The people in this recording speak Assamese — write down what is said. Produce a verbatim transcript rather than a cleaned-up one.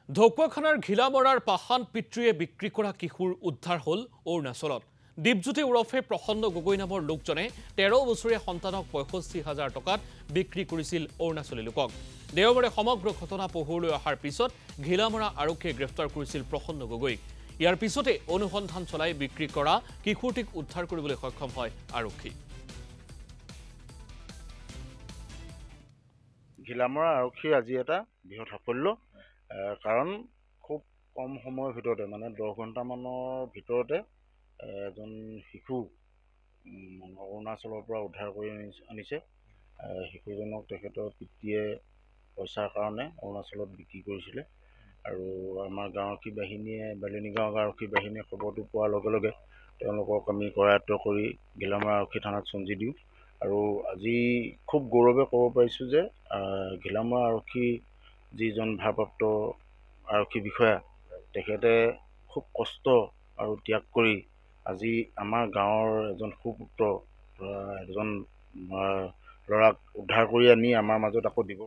ঢকুৱাখানাৰ ঘিলামৰাৰ পাহান পিতৃয়ে বিক্ৰী কৰা কিশোৰ উদ্ধাৰ হল অৰুণাচলত। দীপজ্যোতি ওৰফে প্ৰসন্ন গগৈ নামৰ লোকজনে তেৰ বছৰীয়া সন্তানক পঁয়ষষ্ঠি হাজাৰ টকাত বিক্ৰী কৰিছিল অৰুণাচলী লোকক। দেওবাৰে সমগ্ৰ ঘটনা পোহৰলৈ অহাৰ পিছত ঘিলামৰা আৰক্ষীয়ে গ্ৰেপ্তাৰ কৰিছিল প্ৰসন্ন গগৈক। ইয়াৰ পিছতে অনুসন্ধান চলাই বিক্ৰী কৰা কিশোৰটিক উদ্ধাৰ কৰিবলৈ সক্ষম হয় আৰক্ষী। ঘিলামৰা আৰক্ষীৰ আজি এটা বৃহৎ সাফল্য, কাৰণ খুব কম সময়ৰ ভিতৰতে মানে দহ ঘণ্টামানৰ ভিতৰতে এজন শিশু অৰুণাচলৰ পৰা উদ্ধাৰ কৰি আনিছে। শিশুজনক তেখেতৰ পিতৃয়ে পইচাৰ কাৰণে অৰুণাচলত বিক্ৰী কৰিছিলে আৰু আমাৰ গাঁৱৰক্ষী বাহিনীয়ে বালিনী গাঁৱৰ আৰক্ষী বাহিনীয়ে খবৰটো পোৱাৰ লগে লগে তেওঁলোকক আমি কৰায়ত্ব কৰি ঘিলামৰা আৰক্ষী থানাত চঞ্জি দিওঁ। আৰু আজি খুব গৌৰৱে ক'ব পাৰিছোঁ যে ঘিলামৰা আৰক্ষী যিজন ভাৰপ্ৰাপ্ত আৰক্ষী বিষয়া, তেখেতে খুব কষ্ট আৰু ত্যাগ কৰি আজি আমাৰ গাঁৱৰ এজন সুপুত্ৰ এজন ল'ৰাক উদ্ধাৰ কৰি আনি আমাৰ মাজত আকৌ দিব।